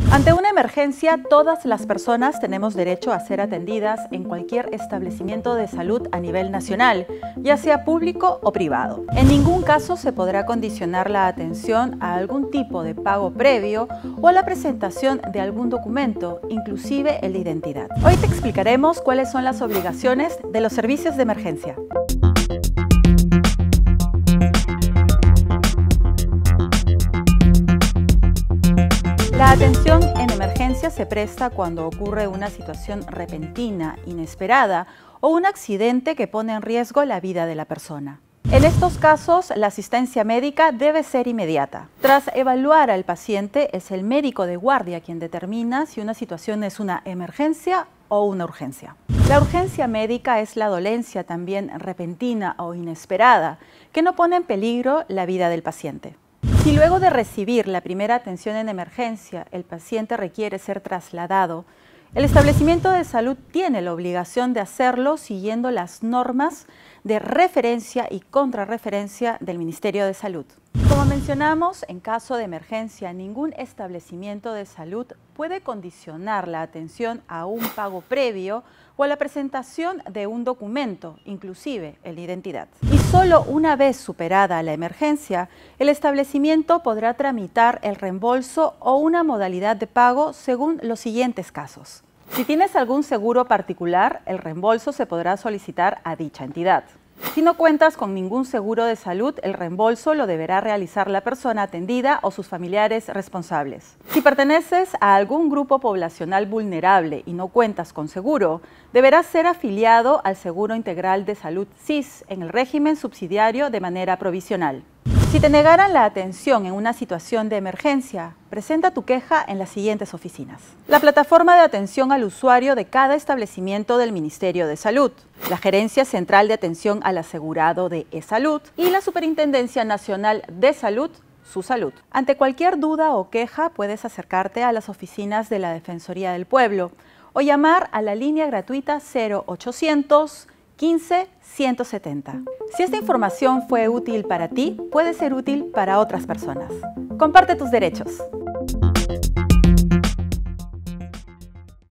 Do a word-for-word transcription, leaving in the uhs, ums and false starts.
Ante una emergencia, todas las personas tenemos derecho a ser atendidas en cualquier establecimiento de salud a nivel nacional, ya sea público o privado. En ningún caso se podrá condicionar la atención a algún tipo de pago previo o a la presentación de algún documento, inclusive el de identidad. Hoy te explicaremos cuáles son las obligaciones de los servicios de emergencia. La atención en emergencia se presta cuando ocurre una situación repentina, inesperada o un accidente que pone en riesgo la vida de la persona. En estos casos, la asistencia médica debe ser inmediata. Tras evaluar al paciente, es el médico de guardia quien determina si una situación es una emergencia o una urgencia. La urgencia médica es la dolencia también repentina o inesperada que no pone en peligro la vida del paciente. Si luego de recibir la primera atención en emergencia el paciente requiere ser trasladado, el establecimiento de salud tiene la obligación de hacerlo siguiendo las normas de referencia y contrarreferencia del Ministerio de Salud. Como mencionamos, en caso de emergencia, ningún establecimiento de salud puede condicionar la atención a un pago previo o a la presentación de un documento, inclusive el de identidad. Y solo una vez superada la emergencia, el establecimiento podrá tramitar el reembolso o una modalidad de pago según los siguientes casos. Si tienes algún seguro particular, el reembolso se podrá solicitar a dicha entidad. Si no cuentas con ningún seguro de salud, el reembolso lo deberá realizar la persona atendida o sus familiares responsables. Si perteneces a algún grupo poblacional vulnerable y no cuentas con seguro, deberás ser afiliado al Seguro Integral de Salud S I S en el régimen subsidiario de manera provisional. Si te negaran la atención en una situación de emergencia, presenta tu queja en las siguientes oficinas: la plataforma de atención al usuario de cada establecimiento del Ministerio de Salud, la Gerencia Central de Atención al Asegurado de eSalud y la Superintendencia Nacional de Salud, SUSalud. Ante cualquier duda o queja, puedes acercarte a las oficinas de la Defensoría del Pueblo o llamar a la línea gratuita cero ochocientos quince ciento setenta. Si esta información fue útil para ti, puede ser útil para otras personas. Comparte tus derechos.